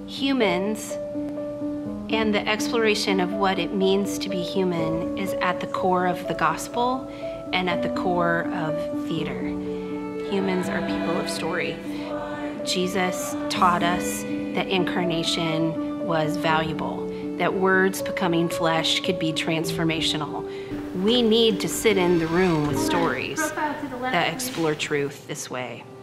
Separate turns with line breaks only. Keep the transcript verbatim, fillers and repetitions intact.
Humans and the exploration of what it means to be human is at the core of the gospel and at the core of theater. Humans are people of story. Jesus taught us that incarnation was valuable, that words becoming flesh could be transformational. We need to sit in the room with stories that explore truth this way.